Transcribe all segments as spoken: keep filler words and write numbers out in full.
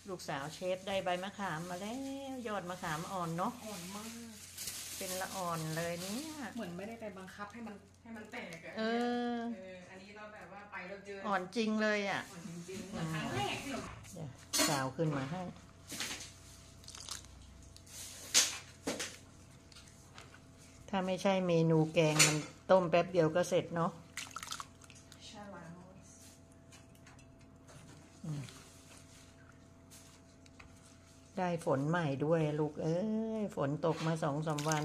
ลูกสาวเชฟได้ใบมะขามมาแล้วยอดมะขามอ่อนเนาะอ่อนมากเป็นละอ่อนเลยเนี่ยเหมือนไม่ได้ไปบังคับให้มันให้มันแตกอะเอออันนี้เราแบบว่าไปเราเจออ่อนจริงเลยอ่ะอ่อนจริงๆเหมือนครั้งแรกที่เราสาวขึ้นมาให้ถ้าไม่ใช่เมนูแกงมันต้มแป๊บเดียวก็เสร็จเนาะใช่แล้วได้ฝนใหม่ด้วยลูกเอ้ยฝนตกมาสองสามวัน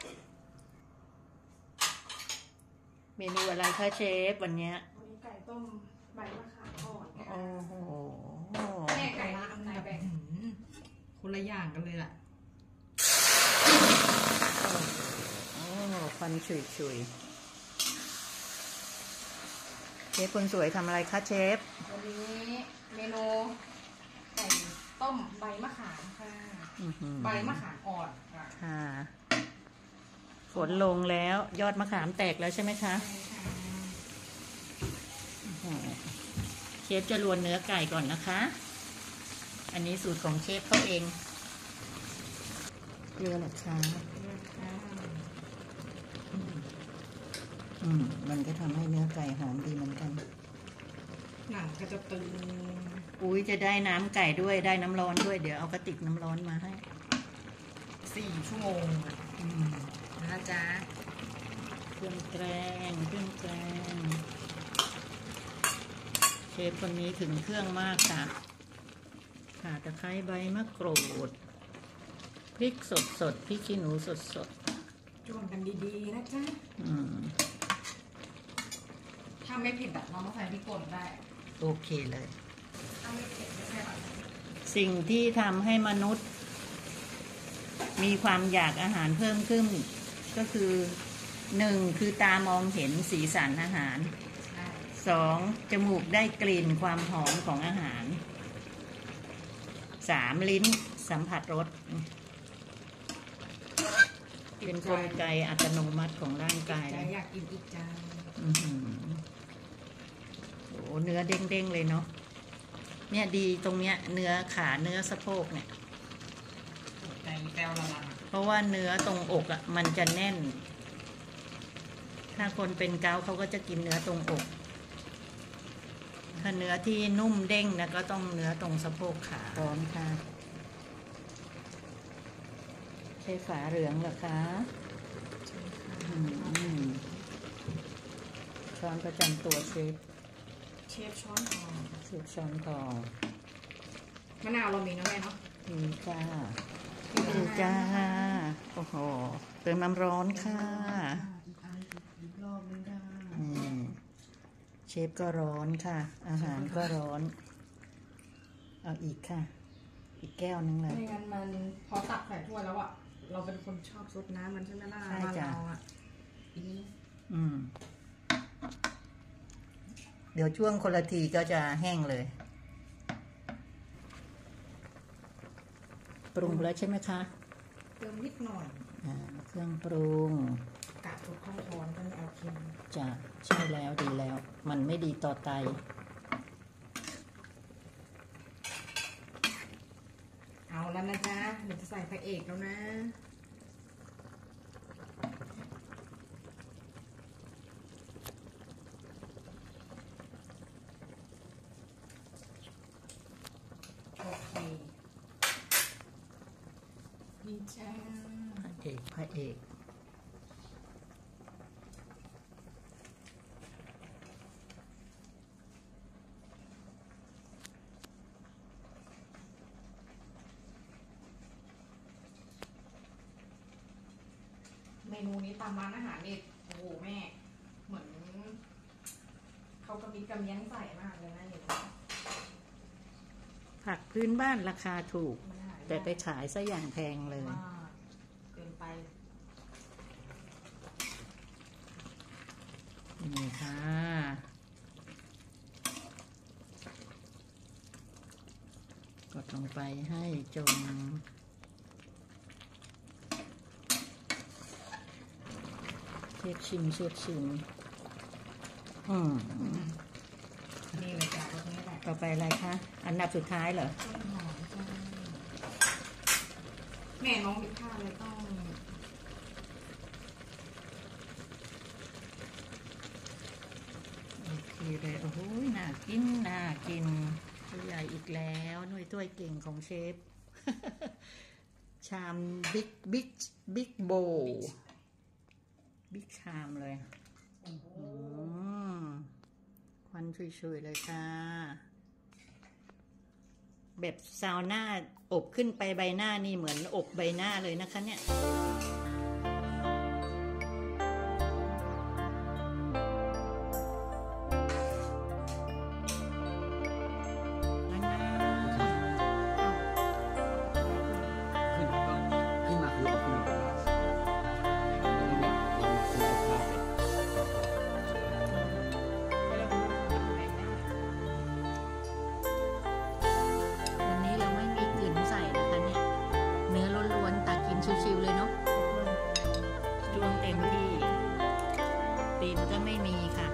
เมนูอะไรคะเชฟวันนี้วันนี้ไก่ต้มใบมะขามอ่อนโอ้โหแม่ไก่ละอันไหนแบบคนละอย่างกันเลยล่ะโอ้ควันฉุยฉุยเชฟคนสวยทำอะไรคะเชฟวันนี้เมนูไก่ต้มใบมะขามค่ะใบมะขามอ่อนค่ะฝนลงแล้วยอดมะขามแตกแล้วใช่ไหมคะเชฟจะรวนเนื้อไก่ก่อนนะคะอันนี้สูตรของเชฟเขาเองเกลือหรอคะอืมมันก็ทำให้เนื้อไก่หอมดีเหมือนกันหนังก็จะตึงอุ้ยจะได้น้ำไก่ด้วยได้น้ำร้อนด้วยเดี๋ยวเอากระติกน้ำร้อนมาให้สี่ชั่วโมงนะจ๊ะเครื่องแกงเครื่องแกงเชฟคนนี้ถึงเครื่องมากค่ะข่าตะไคร้ใบมะกรูดพริกสดสดพริกขี้หนูสดสดจ้วงกันดีๆนะจ๊ะถ้าไม่เผ็ดแบบเรามาใส่พริกป่นได้โอเคเลยถ้าไม่เผ็ดไม่ใช่หรอสิ่งที่ทำให้มนุษย์มีความอยากอาหารเพิ่มขึ้นก็คือหนึ่งคือตามองเห็นสีสันอาหารสองจมูกได้กลิ่นความหอมของอาหารสามลิ้นสัมผัสรสเป็นกลไกอัตโนมัติของร่างกายอยากกินอีกจานโอ้เนื้อเด้งๆเลยเนาะเนี่ยดีตรงเนี้ยเนื้อขาเนื้อสะโพกเนี่ยใจแปลวละลังเพราะว่าเนื้อตรงอกอ่ะมันจะแน่นถ้าคนเป็นเกาต์เขาก็จะกินเนื้อตรงอกถ้าเนื้อที่นุ่มเด้งนะก็ต้องเนื้อตรงสะโพกขาพร้อมค่ะใช้ฝาเหลืองเหรอคะช้อนประจำตัวเชฟเชฟช้อนทองเชฟช้อนทองมะนาวเรามีนะแม่เนาะมีจ้ามีจ้าโอ้โหเติมน้ำร้อนค่ะอีกรอบนึงค่ะเชฟก็ร้อนค่ะอาหารก็ร้อนเอาอีกค่ะอีกแก้วนึงเลยไม่งั้นมันพอตักใส่ถ้วยแล้วอ่ะเราเป็นคนชอบซดน้ำมันใช่ไหมล่ะใช่จ้ะอืมเดี๋ยวช่วงคนละทีก็จะแห้งเลยปรุงแล้วใช่ไหมคะเติมนิดหน่อยอ่าเครื่องปรุงกะทุกขั้นตอนก็ไม่เอาเค็มจ้ะใช่แล้วดีแล้วมันไม่ดีต่อไตเอาแล้วนะจ๊ะเดี๋ยวจะใส่พระเอกแล้วนะโอเคนี่จ้าพระเอกพระเอกเมนูนี้ตามร้านอาหารนี่โอ้โหแม่เหมือนเขากระมิดกระเมียงใส่มากเลยนะเนี่ยผักพื้นบ้านราคาถูกแต่ไปขายซะอย่างแพงเลยเกินไปนี่ค่ะกดลงไปให้จมเชฟชิมเชฟชิมอืมนี่เลยจ้ะรสนี้แหละต่อไปอะไรคะอันดับสุดท้ายเหรอต้นหอมจ้าแม่น้องมีค่าเลยต้องโอเคเลยโอ้โหน่ากินน่ากินตัวใหญ่อีกแล้วหน่วยถ้วยเก่งของเชฟ ชามบิ๊กบิ๊กบิ๊กโบบิ๊กชามเลยอืมควันชุยๆเลยค่ะ แบบซาวน่าอบขึ้นไปใบหน้านี่เหมือนอบใบหน้าเลยนะคะเนี่ยชิวๆเลยเนาะจ้วงเต็มที่ตีนก็ไม่มีค่ะ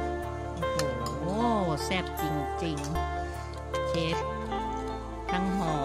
โอ้โหแซ่บจริงๆเชฟทั้งหอ